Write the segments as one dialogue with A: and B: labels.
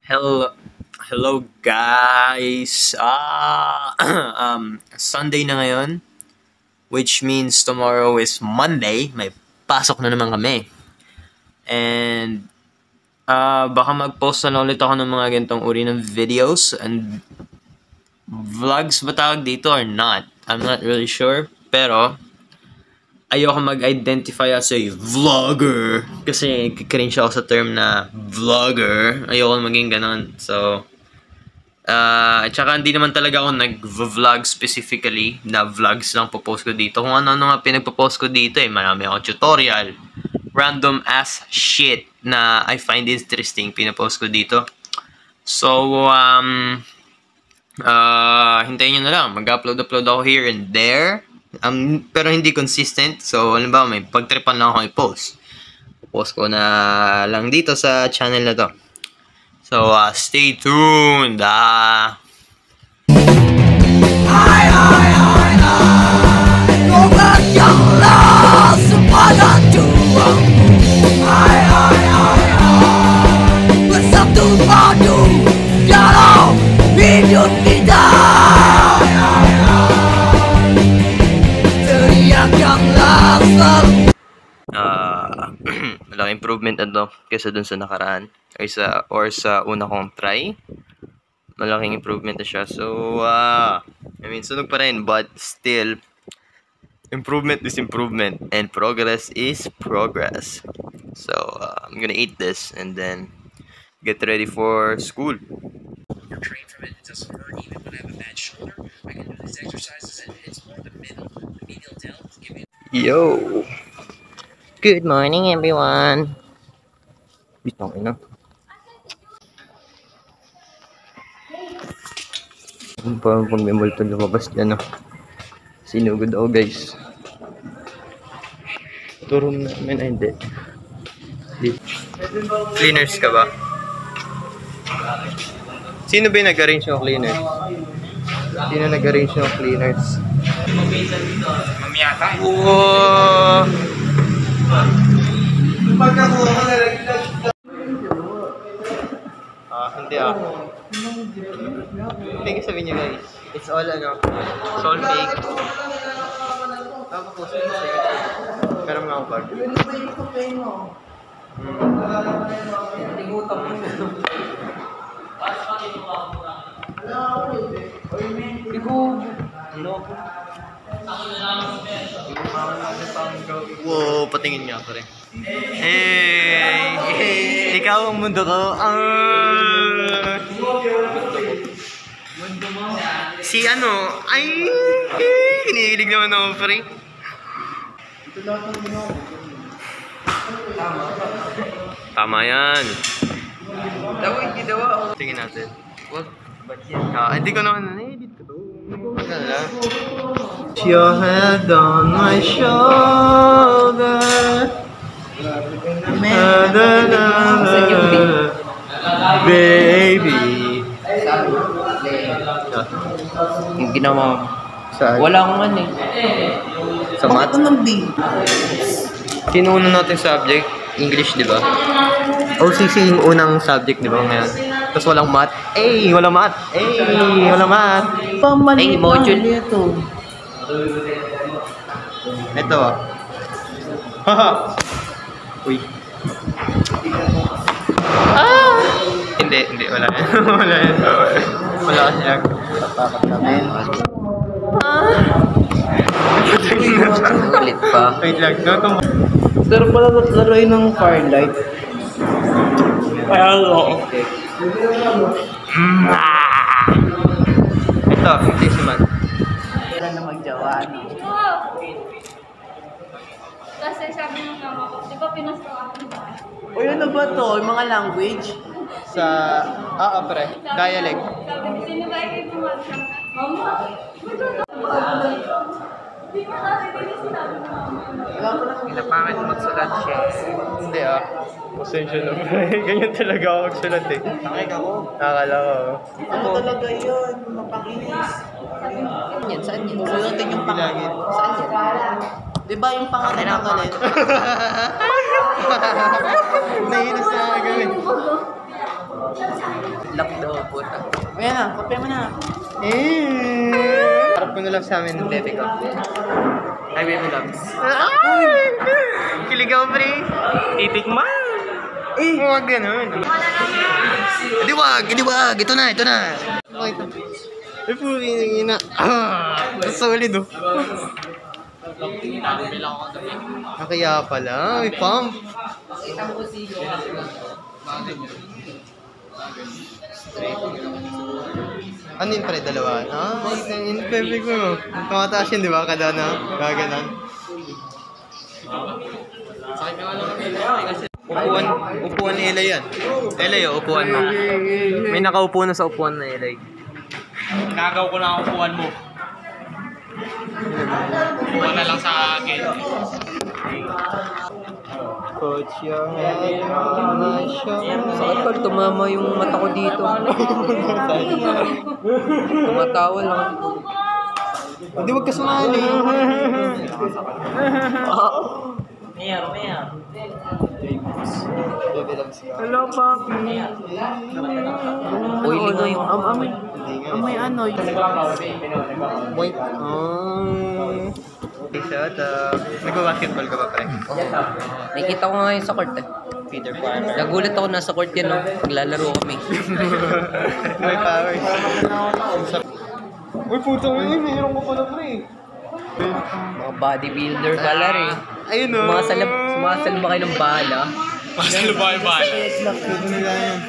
A: Hello, hello guys. Sunday na ngayon, which means tomorrow is Monday. May pasok na naman kami. And baka mag-post na lang ulit ako ng mga ganitong uri ng videos and vlogs ba tawag dito or not? I'm not really sure. Pero ayoko mag-identify as a vlogger kasi cringe ako sa term na vlogger. Ayoko maging ganon. So, at saka hindi naman talaga ako nag-vlog specifically na vlogs lang popost ko dito. Kung ano-ano nga pinagpo-post ko dito marami akong tutorial. Random ass shit na I find interesting pinapost ko dito. So, hintayin nyo na lang. Mag-upload ako here and there. Pero hindi consistent. So, alam ba, may pagtripan lang ako i-post. Post ko na lang dito sa channel na to. So, stay tuned. Malaking improvement kaysa dun sa nakaraan or sa una kong try. Malaking improvement na siya. So, sunog pa rin, but still, improvement is improvement and progress is progress. So, I'm gonna eat this and then get ready for school.
B: Train from it doesn't hurt even when I have a bad shoulder. I can do these exercises and it's more the medial delt.
A: Yo! Good morning, everyone! Bitong ina. Parang pag may multo lumabas dyan, sinugod ako, guys. Turo namin, hindi. Cleaners ka ba? Sino ba yung nag-arrange ng cleaners? Sino nag-arrange ng cleaners?
B: Mamiyata.
A: Wow! Hindi Hindi ka sabihin nyo, guys. It's all it's all fake. Tapos pero mga bag. Wow, patingin niya pa rin. Hey! Ikaw ang mundo ko. Si ay! Kinikilig naman ako pa rin. Tama yan. Tingin natin. Wag. Hindi ko naman na-edit ko to. Your head on my shoulder. Baby.
C: Yung ginawa mo.
A: Saan?
C: Wala akong
A: Sa math?
C: Bakit ng B?
A: Sino unang natin subject? English, di ba? OCC yung unang subject, di ba? Ngayon. Tapos walang math. Walang math. Walang math.
C: Module ito.
A: Ito. Haha. Uy. Hindi. Wala yan. Wala yan. Wala kasi yan.
C: Tatakot namin. Ulit pa.
A: Wait lang.
C: Pero pala laruin ng Firelight.
A: Hello. Ito, this man.
C: Kailan na magjawa, no?
D: Kasi sabi ng mama ko, di ba pinasawa ko ba?
C: Uy, ano ba to? Yung mga language?
A: Sa, pre. Dialect.
D: Sabi ko, sino ba yung pumasok? Mama, di ba kasi din sinabi ng mama?
C: Pinapangit magsulat siya.
A: Hindi Pasensya na pre. Ganyan talaga ako magsulat eh.
C: Nakik ako.
A: Nakakala ko.
C: Ano talaga yun? Mapanginis. Saan yan? Sulutin yung
A: Bilangin.
C: Saan yan? Diba yung pangalan ng galit?
A: Nahinas na agad eh.
C: Ayan na, kape mo na.
A: Harap ko na lang sa amin ng bebe ko. Ay, baby loves. Kiligaw, pre. Titikman. Huwag ganun. Hindi wag. Ito na. Ay, puwi na. Solid, oh. Kaya pala, may pump. Ano yun pre, dalawa? Yun perfect mo. Tumataas yun, di ba? Kada na, gaganan. Upuan ni Elay yan. Elay, upuan mo. May nakaupo na sa upuan na Elay.
E: Nagaw ko na ang upuan mo. Upuan na lang sa akin.
A: Coach yung sakit ko, tumama yung mata ko dito. Tumatawa lang. Hindi, wag ka sumali. Hello, papi. Boiling nga yung
C: Amoy ano yun.
A: Boy. Shut up. Nagbabasketball ka ba, pre?
F: Nakikita ko nga yun sa court eh.
A: Peter Pan.
F: Nagulat ako nasa court yan, no? Naglalaro kami.
A: May powers. Uy, puto mo yun. Mayroon ko pala, pre.
F: Mga bodybuilder pala rin.
A: Ayun, o.
F: Sumasalba kayo ng bala.
E: Masalo ba yung bahay?
A: Puto nila yan.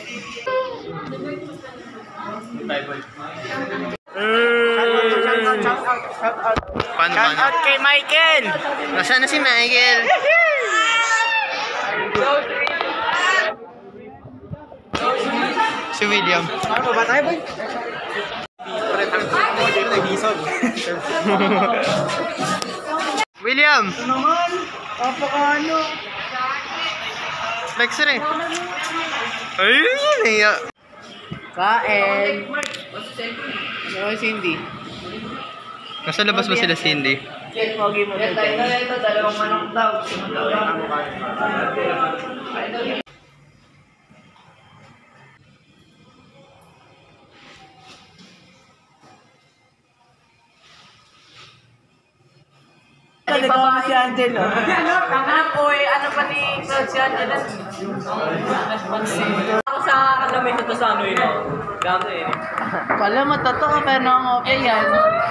A: Shout out kay Michael! Nasaan na si Michael? Si William. Ano ba tayo, boy? William!
C: Ano naman? Papakaano?
A: Flex rin. Ayun, iya.
C: Kain. Ano si Cindy?
A: Nasa labas ba sila, Cindy?
C: Pogi mo na dyan. Ito, dalawang manok daw. Nagawa si Angelo. Ano po eh, ano pa ni Claude si Angelo?
F: Ako sa kanamay ito sa ano yun. Gato eh.
C: Wala mo, totoo, pero nang-okay yan.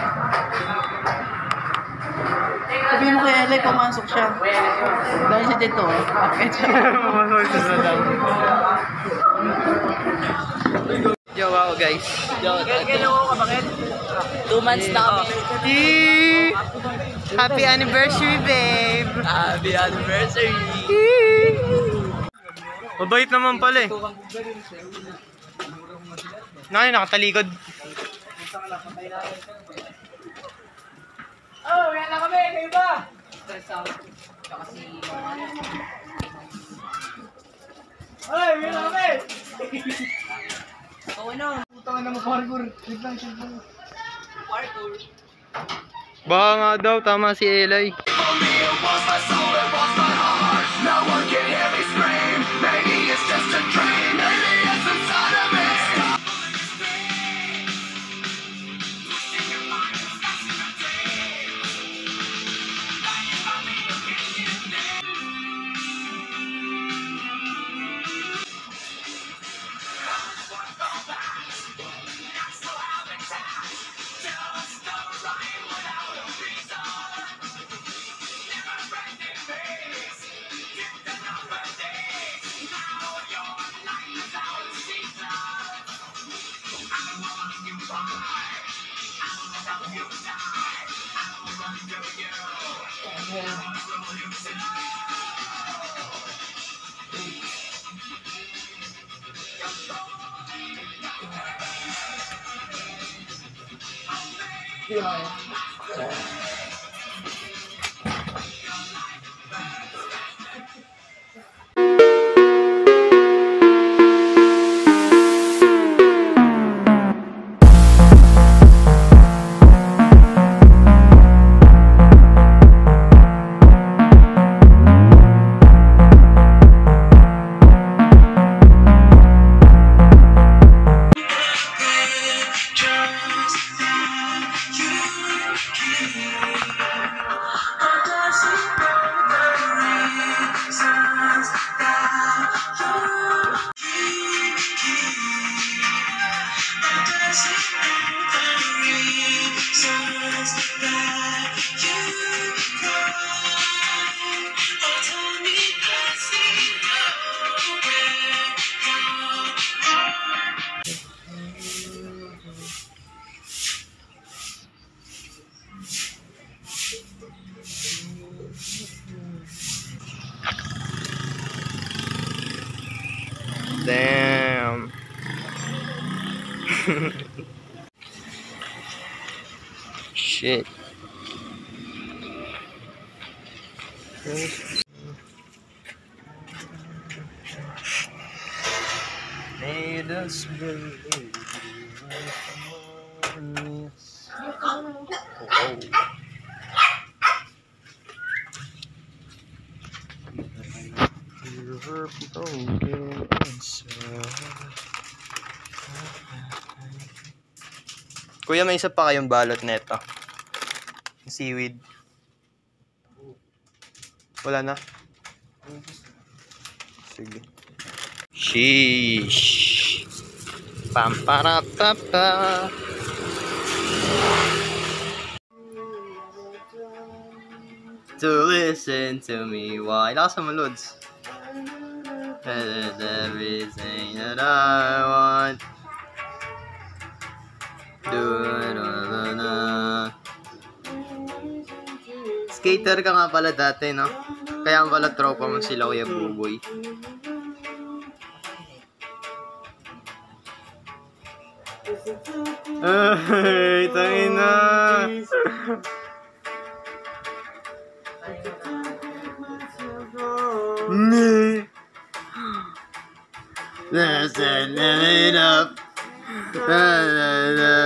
C: Sabihin mo kay Elay, pumasok siya. Dahil siya dito eh. Bakit siya?
A: Pumasok siya na lang. Jowa ko, guys.
C: Gano'n ko ka, bakit?
F: 2 months na kami.
A: Happy anniversary, babe!
F: Happy anniversary!
A: Mabait naman pala eh. Nakatalikod.
C: Oh, yan na kami, kayo ba? Ay, yan na kami! Puta na mo, parkour.
A: Baka nga daw, tama si Elay. Shit. Made us believe. Kuya, may isa pa kayong balot neto. Seaweed. Wala na? Sige. Sheesh. Pamparapapa. To listen to me. Why? Lakas mo, Lods. That is everything that I want. Do it all. Skater ka nga pala dati, no? Kaya pala tropa mo sila Kuya Buboy. Ay, tangin na. There's a limit up.